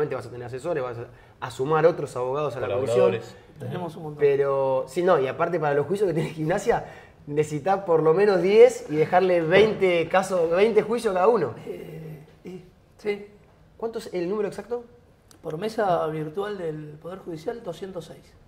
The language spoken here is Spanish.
obviamente vas a tener asesores, vas a sumar otros abogados a la comisión. Colaboradores. Tenemos un montón. Pero, sí, no, y aparte para los juicios que tiene Gimnasia, necesitas por lo menos 10 y dejarle 20 casos, 20 juicios cada uno. Sí. ¿Cuánto es el número exacto? Por mesa virtual del Poder Judicial, 206.